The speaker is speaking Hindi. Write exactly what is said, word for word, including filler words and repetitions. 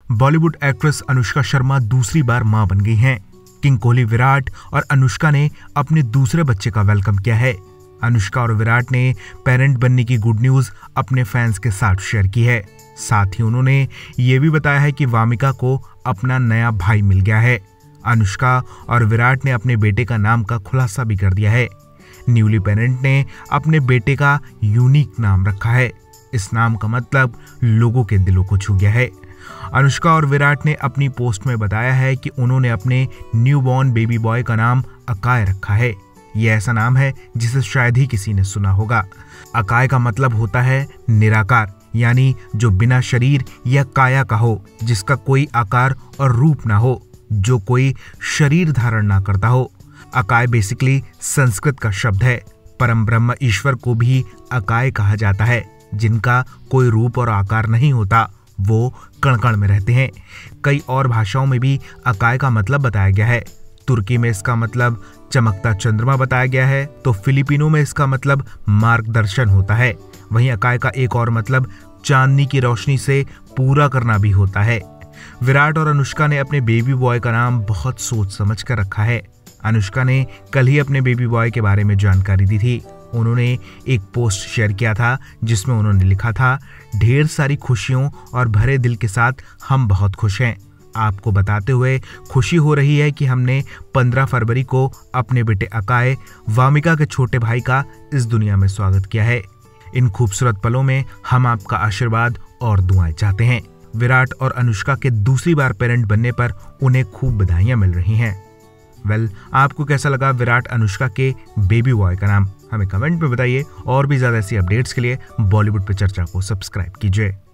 बॉलीवुड एक्ट्रेस अनुष्का शर्मा दूसरी बार मां बन गई हैं। किंग कोहली, विराट और अनुष्का ने अपने दूसरे बच्चे का वेलकम किया है। अनुष्का और विराट ने पेरेंट बनने की गुड न्यूज अपने फैंस के साथ शेयर की है। साथ ही उन्होंने ये भी बताया है कि वामिका को अपना नया भाई मिल गया है। अनुष्का और विराट ने अपने बेटे का नाम का खुलासा भी कर दिया है। न्यूली पेरेंट ने अपने बेटे का यूनिक नाम रखा है। इस नाम का मतलब लोगों के दिलों को छू गया है। अनुष्का और विराट ने अपनी पोस्ट में बताया है कि उन्होंने अपने न्यूबॉर्न बेबी बॉय का नाम अकाय रखा है। यह ऐसा नाम है जिसे शायद ही किसी ने सुना होगा। अकाय का मतलब होता है निराकार, यानी जो बिना शरीर या काया का हो, जिसका कोई आकार और रूप ना हो, जो कोई शरीर धारण ना करता हो। अकाय बेसिकली संस्कृत का शब्द है। परम ब्रह्म ईश्वर को भी अकाय कहा जाता है, जिनका कोई रूप और आकार नहीं होता, वो कण कण में रहते हैं। कई और भाषाओं में भी अकाय का मतलब बताया गया है। तुर्की में इसका मतलब चमकता चंद्रमा बताया गया है, तो फिलिपिनो में इसका मतलब मार्गदर्शन होता है। वहीं अकाय का एक और मतलब चांदनी की रोशनी से पूरा करना भी होता है। विराट और अनुष्का ने अपने बेबी बॉय का नाम बहुत सोच समझ कर रखा है। अनुष्का ने कल ही अपने बेबी बॉय के बारे में जानकारी दी थी। उन्होंने एक पोस्ट शेयर किया था जिसमें उन्होंने लिखा था, ढेर सारी खुशियों और भरे दिल के साथ हम बहुत खुश हैं। आपको बताते हुए खुशी हो रही है कि हमने पंद्रह फरवरी को अपने बेटे अकाय, वामिका के छोटे भाई का इस दुनिया में स्वागत किया है। इन खूबसूरत पलों में हम आपका आशीर्वाद और दुआएं चाहते हैं। विराट और अनुष्का के दूसरी बार पेरेंट बनने पर उन्हें खूब बधाइयां मिल रही हैं। वेल well, आपको कैसा लगा विराट अनुष्का के बेबी बॉय का नाम? हमें कमेंट में बताइए। और भी ज्यादा ऐसी अपडेट्स के लिए बॉलीवुड पे चर्चा को सब्सक्राइब कीजिए।